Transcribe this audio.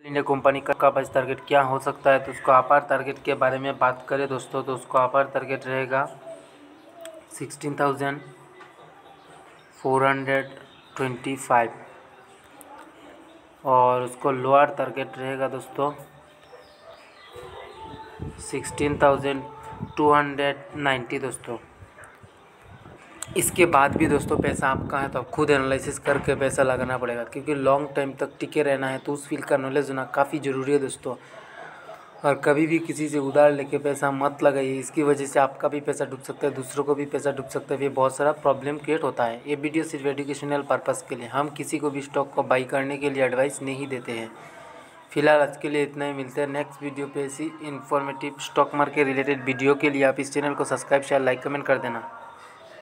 India company का price target क्या हो सकता है, तो उसका अपर टारगेट के बारे में बात करें दोस्तों, तो उसका अपर टारगेट रहेगा 16,425 और उसको लोअर टारगेट रहेगा दोस्तों 16,290 दोस्तों। इसके बाद भी दोस्तों पैसा आपका है तो आप खुद एनालिसिस करके पैसा लगाना पड़ेगा, क्योंकि लॉन्ग टाइम तक टिके रहना है तो उस फील्ड का नॉलेज होना काफ़ी ज़रूरी है दोस्तों। और कभी भी किसी से उधार लेके पैसा मत लगाइए, इसकी वजह से आपका भी पैसा डूब सकता है, दूसरों को भी पैसा डूब सकता है, ये बहुत सारा प्रॉब्लम क्रिएट होता है। ये वीडियो सिर्फ एजुकेशनल पर्पज़ के लिए, हम किसी को भी स्टॉक को बाई करने के लिए एडवाइस नहीं देते हैं। फिलहाल आज के लिए इतना ही, मिलते हैं नेक्स्ट वीडियो पे ऐसी informative stock market related video के लिए। आप इस चैनल को सब्सक्राइब शेयर लाइक कमेंट कर देना।